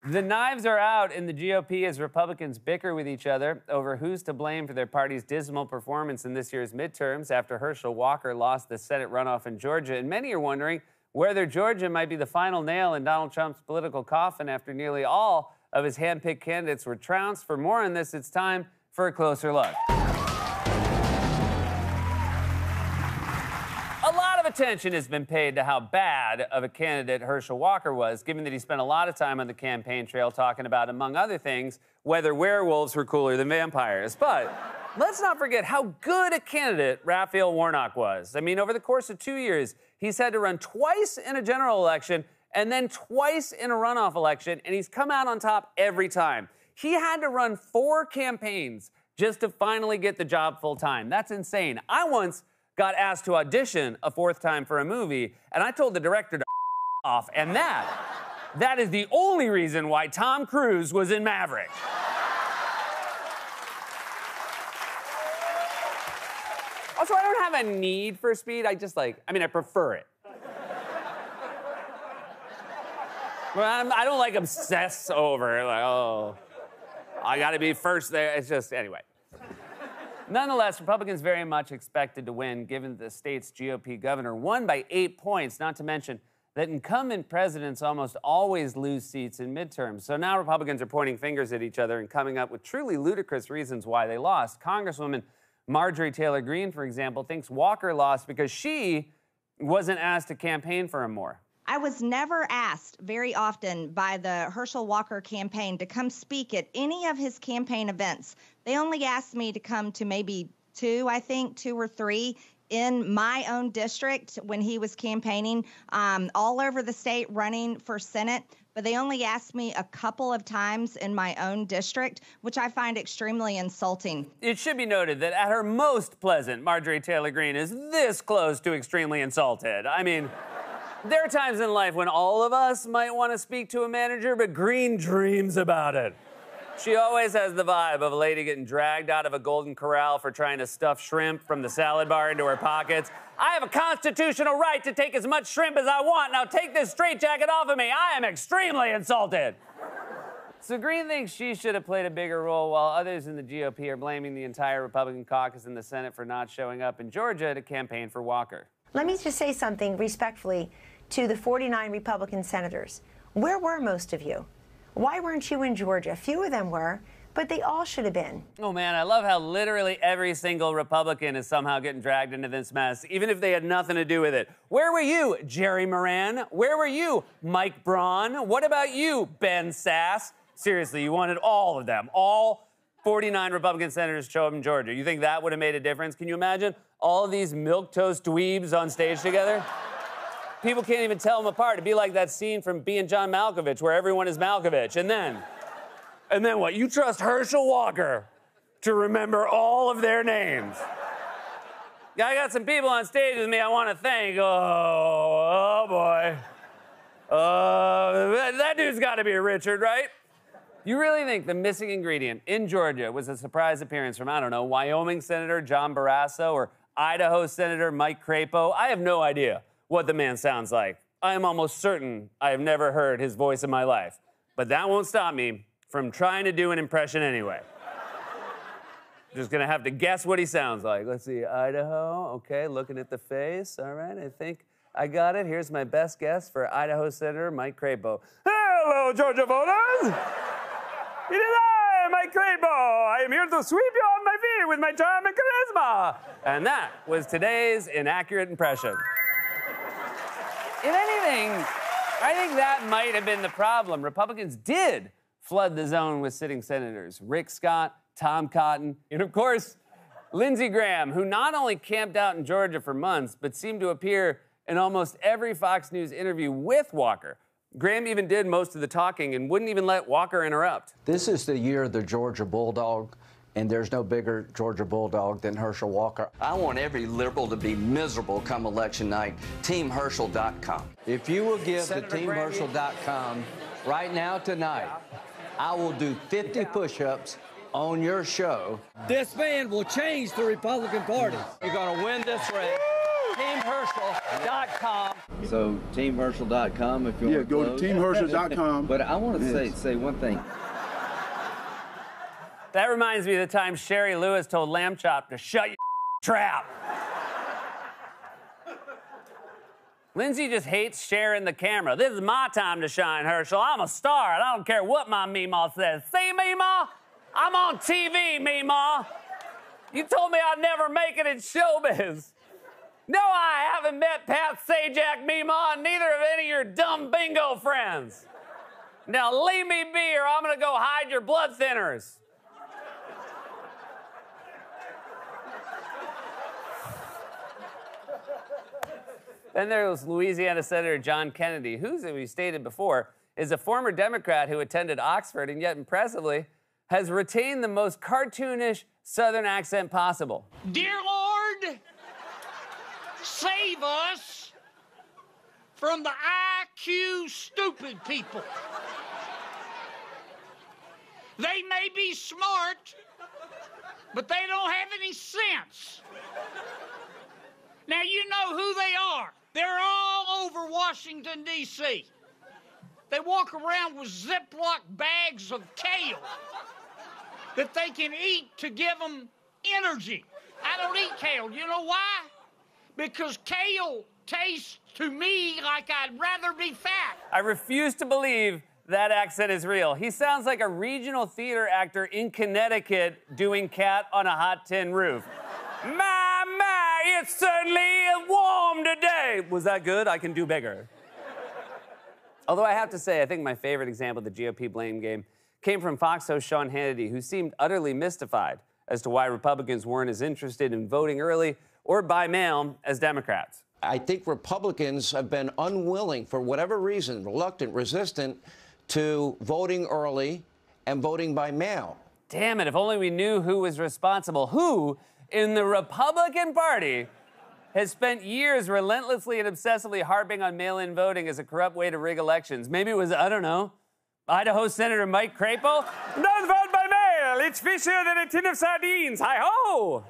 The knives are out in the GOP as Republicans bicker with each other over who's to blame for their party's dismal performance in this year's midterms after Herschel Walker lost the Senate runoff in Georgia. And many are wondering whether Georgia might be the final nail in Donald Trump's political coffin after nearly all of his hand-picked candidates were trounced. For more on this, it's time for a closer look. A lot of attention has been paid to how bad of a candidate Herschel Walker was, given that he spent a lot of time on the campaign trail talking about, among other things, whether werewolves were cooler than vampires. But let's not forget how good a candidate Raphael Warnock was. I mean, over the course of 2 years, he's had to run twice in a general election and then twice in a runoff election, and he's come out on top every time. He had to run 4 campaigns just to finally get the job full time. That's insane. I once got asked to audition a 4th time for a movie, and I told the director to off, and that is the only reason why Tom Cruise was in Maverick. Also, I don't have a need for speed. I prefer it. Well, I don't obsess over I gotta be first there. It's just, anyway. Nonetheless, Republicans very much expected to win, given the state's GOP governor won by 8 points, not to mention that incumbent presidents almost always lose seats in midterms. So now Republicans are pointing fingers at each other and coming up with truly ludicrous reasons why they lost. Congresswoman Marjorie Taylor Greene, for example, thinks Walker lost because she wasn't asked to campaign for him more. I was never asked very often by the Herschel Walker campaign to come speak at any of his campaign events. They only asked me to come to maybe 2 or 3 in my own district when he was campaigning all over the state running for Senate. But they only asked me a couple of times in my own district, which I find extremely insulting. It should be noted that at her most pleasant, Marjorie Taylor Greene is this close to extremely insulted. I mean, there are times in life when all of us might want to speak to a manager, but Greene dreams about it. She always has the vibe of a lady getting dragged out of a Golden Corral for trying to stuff shrimp from the salad bar into her pockets. I have a constitutional right to take as much shrimp as I want. Now take this straitjacket off of me. I am extremely insulted. So Greene thinks she should have played a bigger role, while others in the GOP are blaming the entire Republican caucus in the Senate for not showing up in Georgia to campaign for Walker. Let me just say something respectfully to the 49 Republican senators. Where were most of you? Why weren't you in Georgia? Few of them were, but they all should have been. Oh, man, I love how literally every single Republican is somehow getting dragged into this mess, even if they had nothing to do with it. Where were you, Jerry Moran? Where were you, Mike Braun? What about you, Ben Sass? Seriously, you wanted all of them, all 49 Republican senators to show up in Georgia. You think that would have made a difference? Can you imagine all of these milquetoast dweebs on stage together? People can't even tell them apart. It'd be like that scene from Being John Malkovich where everyone is Malkovich. And then what? You trust Herschel Walker to remember all of their names. Yeah, I got some people on stage with me I want to thank. Oh boy. That dude's got to be Richard, right? You really think the missing ingredient in Georgia was a surprise appearance from, I don't know, Wyoming Senator John Barrasso or Idaho Senator Mike Crapo? I have no idea what the man sounds like. I am almost certain I have never heard his voice in my life. But that won't stop me from trying to do an impression anyway. Just gonna have to guess what he sounds like. Let's see, Idaho, okay, looking at the face. All right, I think I got it. Here's my best guess for Idaho Senator Mike Crapo. Hello, Georgia voters! It is I, Mike Crapo. I am here to sweep you off my feet with my charm and charisma. And that was today's inaccurate impression. If anything, I think that might have been the problem. Republicans did flood the zone with sitting senators. Rick Scott, Tom Cotton, and of course, Lindsey Graham, who not only camped out in Georgia for months, but seemed to appear in almost every Fox News interview with Walker. Graham even did most of the talking and wouldn't even let Walker interrupt. This is the year of the Georgia Bulldog, and there's no bigger Georgia Bulldog than Herschel Walker. I want every liberal to be miserable come election night. TeamHerschel.com. If you will give Senator to TeamHerschel.com right now tonight, I will do 50 push-ups on your show. This man will change the Republican Party. You're going to win this race. Team Herschel teamherschel.com. So teamherschel.com if you want to go to teamherschel.com. But I want to say one thing. That reminds me of the time Sherry Lewis told Lamb Chop to shut your trap. Lindsay just hates sharing the camera. This is my time to shine, Herschel. I'm a star, and I don't care what my Meemaw says. See, Meemaw? I'm on TV, Meemaw. You told me I'd never make it in showbiz. No, I haven't met Pat Sajak, Meemaw, and neither have any of your dumb bingo friends. Now leave me be, or I'm gonna go hide your blood thinners. Then there was Louisiana Senator John Kennedy, who, as we stated before, is a former Democrat who attended Oxford and yet impressively has retained the most cartoonish Southern accent possible. Dear Lord, save us from the IQ stupid people. They may be smart, but they don't have any sense. Now, you know who they are. They're all over Washington, D.C. They walk around with Ziploc bags of kale that they can eat to give them energy. I don't eat kale. You know why? Because kale tastes to me like I'd rather be fat. I refuse to believe that accent is real. He sounds like a regional theater actor in Connecticut doing Cat on a Hot Tin Roof. My, it's certainly warm today. Was that good? I can do bigger. Although I have to say, I think my favorite example of the GOP blame game came from Fox host Sean Hannity, who seemed utterly mystified as to why Republicans weren't as interested in voting early or by mail as Democrats. I think Republicans have been unwilling, for whatever reason, reluctant, resistant to voting early and voting by mail. Damn it, if only we knew who was responsible. Who in the Republican Party has spent years relentlessly and obsessively harping on mail-in voting as a corrupt way to rig elections. Maybe it was, I don't know, Idaho Senator Mike Crapo? Don't vote by mail! It's fishier than a tin of sardines! Hi-ho!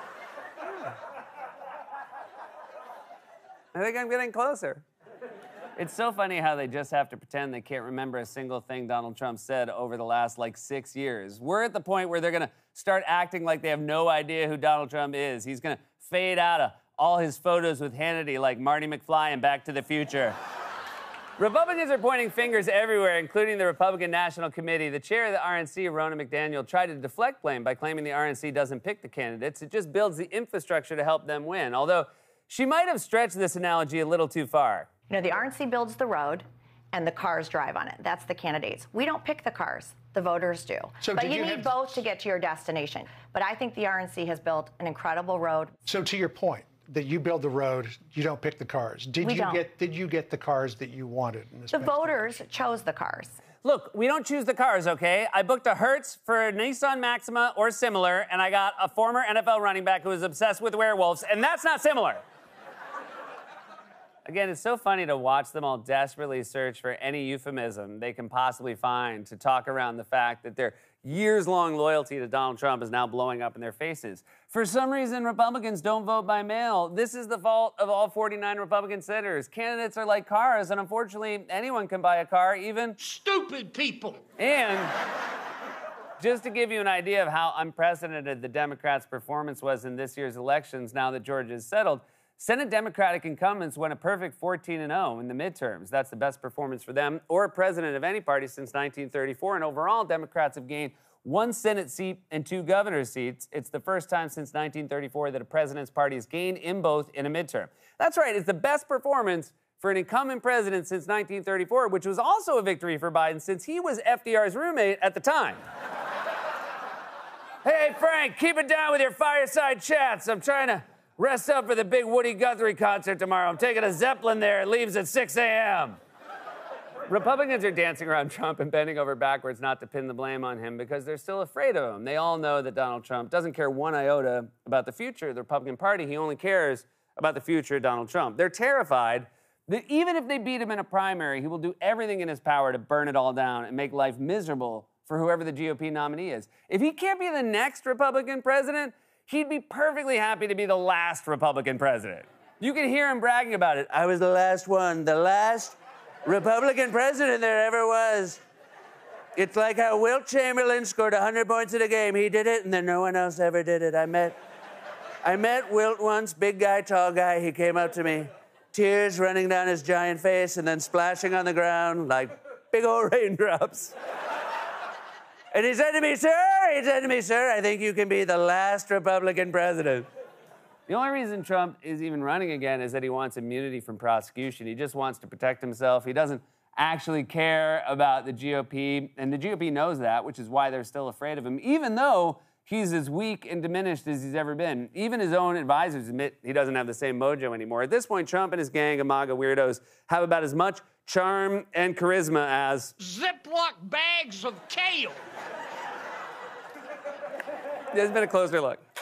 I think I'm getting closer. It's so funny how they just have to pretend they can't remember a single thing Donald Trump said over the last, 6 years. We're at the point where they're gonna start acting like they have no idea who Donald Trump is. He's gonna fade out of all his photos with Hannity like Marty McFly in Back to the Future. Republicans are pointing fingers everywhere, including the Republican National Committee. The chair of the RNC, Ronna McDaniel, tried to deflect blame by claiming the RNC doesn't pick the candidates. It just builds the infrastructure to help them win, although she might have stretched this analogy a little too far. You know, the RNC builds the road and the cars drive on it. That's the candidates. We don't pick the cars. The voters do. So but you need both to get to your destination. But I think the RNC has built an incredible road. So to your point, that you build the road, you don't pick the cars. Did you get the cars that you wanted in this? The voters chose the cars. Look, we don't choose the cars, okay? I booked a Hertz for a Nissan Maxima or similar, and I got a former NFL running back who was obsessed with werewolves, and that's not similar. Again, it's so funny to watch them all desperately search for any euphemism they can possibly find to talk around the fact that their years-long loyalty to Donald Trump is now blowing up in their faces. For some reason, Republicans don't vote by mail. This is the fault of all 49 Republican senators. Candidates are like cars, and unfortunately, anyone can buy a car, even stupid people. And just to give you an idea of how unprecedented the Democrats' performance was in this year's elections, now that Georgia is settled, Senate Democratic incumbents went a perfect 14-0 in the midterms. That's the best performance for them or a president of any party since 1934. And overall, Democrats have gained 1 Senate seat and 2 governor's seats. It's the first time since 1934 that a president's party has gained in both in a midterm. That's right, it's the best performance for an incumbent president since 1934, which was also a victory for Biden since he was FDR's roommate at the time. Hey, Frank, keep it down with your fireside chats. I'm trying to rest up for the big Woody Guthrie concert tomorrow. I'm taking a Zeppelin there. It leaves at 6 a.m. Republicans are dancing around Trump and bending over backwards not to pin the blame on him because they're still afraid of him. They all know that Donald Trump doesn't care one iota about the future of the Republican Party. He only cares about the future of Donald Trump. They're terrified that even if they beat him in a primary, he will do everything in his power to burn it all down and make life miserable for whoever the GOP nominee is. If he can't be the next Republican president, he'd be perfectly happy to be the last Republican president. You can hear him bragging about it. I was the last one, the last Republican president there ever was. It's like how Wilt Chamberlain scored 100 points in a game. He did it, and then no one else ever did it. I met Wilt once, big guy, tall guy. He came up to me, tears running down his giant face and then splashing on the ground like big old raindrops. And he said to me, sir, I think you can be the last Republican president. The only reason Trump is even running again is that he wants immunity from prosecution. He just wants to protect himself. He doesn't actually care about the GOP, and the GOP knows that, which is why they're still afraid of him, even though he's as weak and diminished as he's ever been. Even his own advisors admit he doesn't have the same mojo anymore. At this point, Trump and his gang of MAGA weirdos have about as much charm and charisma as Ziploc bags of kale. There's been a closer look.